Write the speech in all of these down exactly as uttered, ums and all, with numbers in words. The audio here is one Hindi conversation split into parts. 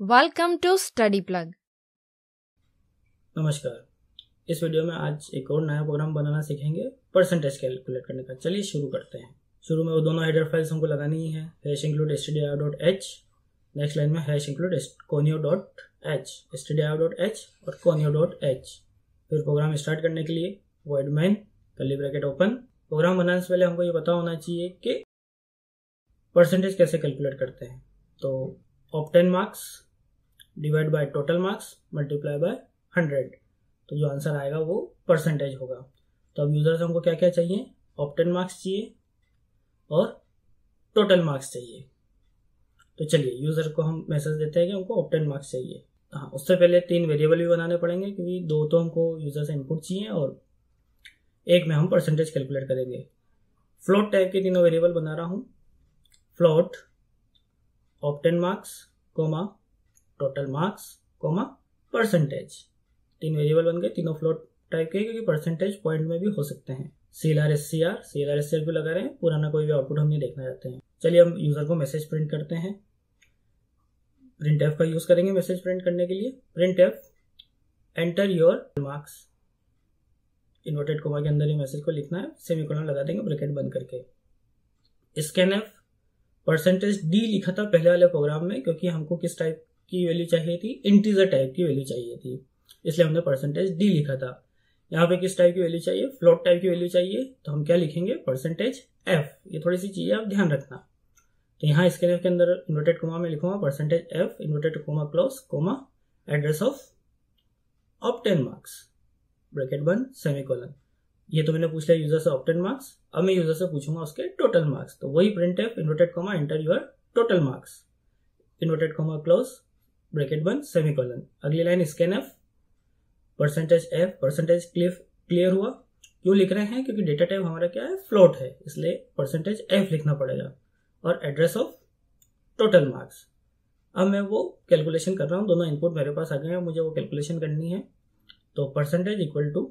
Welcome to study plug. नमस्कार। इस वीडियो में आज एक और नया प्रोग्राम बनाना सीखेंगे परसेंटेज कैलकुलेट करने का। चलिए शुरू करते हैं। शुरू में वो दोनों हेडर फाइल्स हमको लगानी ही है, hash include stdio dot H, next line में hash include conio dot H, stdio dot H और conio डॉट एच। फिर प्रोग्राम स्टार्ट करने के लिए void main curly bracket open. Program बनाने से पहले हमको ये पता होना चाहिए कि परसेंटेज कैसे कैलकुलेट करते हैं। तो obtain marks divide by total marks multiply by hundred, तो जो आंसर आएगा वो परसेंटेज होगा। तो अब यूजर से हमको क्या क्या चाहिए, ऑब्टेन मार्क्स चाहिए और टोटल मार्क्स चाहिए। तो चलिए यूजर को हम मैसेज देते हैं कि हमको ऑब्टेन मार्क्स चाहिए। हाँ, उससे पहले तीन वेरिएबल भी बनाने पड़ेंगे, क्योंकि दो तो हमको यूजर से इनपुट चाहिए और एक में हम परसेंटेज कैलकुलेट करेंगे। फ्लोट टाइप के तीनों वेरिएबल बना रहा हूँ। Float obtain marks comma total marks comma percentage, तीन वेरिएबल बन गए, तीनों फ्लोट टाइप के, क्योंकि परसेंटेज पॉइंट में भी हो सकते हैं। C L R S C R C L R S C R भी लगा रहे हैं, पुराना कोई भी आउटपुट हम नहीं देखना चाहते हैं। चलिए हम यूजर को मैसेज प्रिंट करते हैं। प्रिंट एफ का यूज करेंगे मैसेज प्रिंट करने के लिए। Print F enter your marks, inverted comma के अंदर ही मैसेज को लिखना है, सेमीकोलन लगा देंगे ब्रैकेट बंद करके। स्कैन एफ परसेंटेज डी लिखा था पहले वाले प्रोग्राम में, क्योंकि हमको किस टाइप की वैल्यू चाहिए थी, इंटीजर टाइप की वैल्यू चाहिए थी, इसलिए हमने परसेंटेज डी लिखा था। यहाँ पे किस टाइप की वैल्यू चाहिए, फ्लोट टाइप की वैल्यू चाहिए, तो हम क्या लिखेंगे, परसेंटेज एफ। ये थोड़ी सी चीजें आप ध्यान रखना। तो यहाँ स्कैन एफ के अंदर इन्वर्टेड कोमा में लिखूंगा percentage F inverted comma close comma address of obtain marks bracket बंद सेमीकोलन। ये तो मैंने पूछ लिया यूजर से ऑब्टेन मार्क्स। अब मैं यूजर से पूछूंगा उसके टोटल मार्क्स, तो वही print F inverted comma enter your total marks inverted comma close bracket बंद सेमीकोलन। अगली line scan F percentage F. Percentage clear हुआ। क्यों लिख रहे हैं, क्योंकि डेटा टाइप हमारा क्या है, फ्लोट है, इसलिए परसेंटेज एफ लिखना पड़ेगा और एड्रेस ऑफ टोटल मार्क्स। अब मैं वो कैलकुलेशन कर रहा हूँ, दोनों इनपुट मेरे पास आ गए हैं, मुझे वो कैलकुलेशन करनी है। तो percentage equal to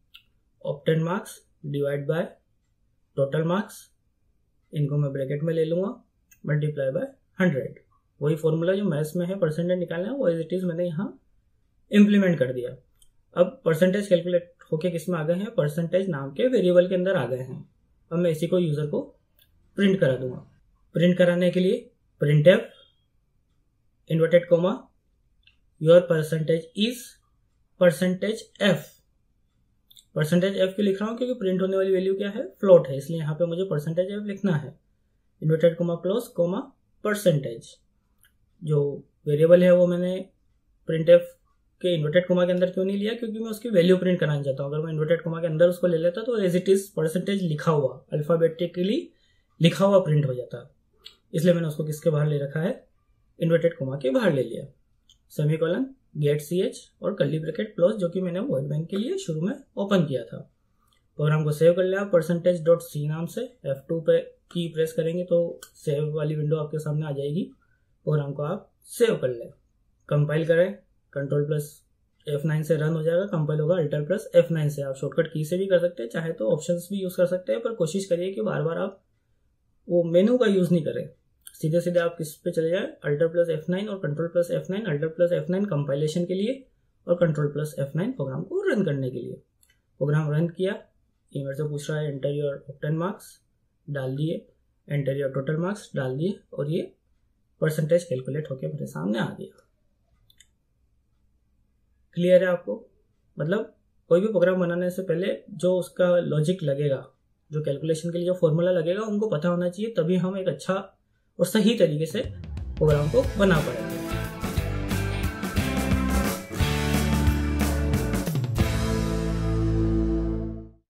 obtain marks divide by total marks, इनको मैं ब्रैकेट में ले लूंगा, मल्टीप्लाई बाय हंड्रेड। वही फॉर्मूला जो मैथ्स में है परसेंटेज निकालना है, वो एज इट इज मैंने यहाँ इम्प्लीमेंट कर दिया। अब परसेंटेज कैलकुलेट होके किस में आ गए हैं, परसेंटेज नाम के वेरिएबल के अंदर आ गए हैं। अब मैं इसी को यूजर को प्रिंट करा दूंगा। प्रिंट कराने के लिए print F inverted comma your percentage is percentage F. Percentage F क्यों लिख रहा हूं, क्योंकि प्रिंट होने वाली वैल्यू क्या है, फ्लोट है, इसलिए यहाँ पे मुझे परसेंटेज एफ लिखना है। Inverted comma close comma percentage, जो वेरिएबल है वो मैंने प्रिंट एफ के इन्वर्टेड कोमा के अंदर क्यों नहीं लिया, क्योंकि मैं उसकी वैल्यू प्रिंट कराना चाहता हूँ। अगर मैं इन्वर्टेड कोमा के अंदर उसको ले लेता तो एज इट इज परसेंटेज लिखा हुआ, अल्फाबेटिकली लिखा हुआ प्रिंट हो जाता, इसलिए मैंने उसको किसके बाहर ले रखा है, इन्वर्टेड कोमा के बाहर ले लिया। सेमीकोलन गेट सी एच और कर्ली ब्रैकेट क्लोज, जो कि मैंने वॉइड मैन के लिए शुरू में ओपन किया था। प्रोग्राम को सेव कर लिया परसेंटेज डॉट सी नाम से। एफ टू पे की प्रेस करेंगे तो सेव वाली विंडो आपके सामने आ जाएगी। प्रोग्राम को आप सेव कर लें, कंपाइल करें, कंट्रोल प्लस एफ नाइन से रन हो जाएगा, कंपाइल होगा अल्टर प्लस एफ नाइन से। आप शॉर्टकट की से भी कर सकते हैं, चाहे तो ऑप्शंस भी यूज कर सकते हैं, पर कोशिश करिए कि बार बार आप वो मेनू का यूज नहीं करें, सीधे सीधे आप किस पे चले जाए, अल्टर प्लस एफ नाइन और control plus F nine. Alter plus F nine compilation के लिए और control plus F nine program को रन करने के लिए। प्रोग्राम रन किया, ये मेरे से पूछ रहा है एंटर योर ऑब्टेन मार्क्स, डाल दिए, एंटर योर टोटल मार्क्स डाल दिए, और ये परसेंटेज कैलकुलेट होकर मेरे सामने आ गया। क्लियर है आपको? मतलब कोई भी प्रोग्राम बनाने से पहले जो उसका लॉजिक लगेगा, जो कैलकुलेशन के लिए जो फॉर्मूला लगेगा, उनको पता होना चाहिए, तभी हम एक अच्छा और सही तरीके से प्रोग्राम को बना पाएंगे।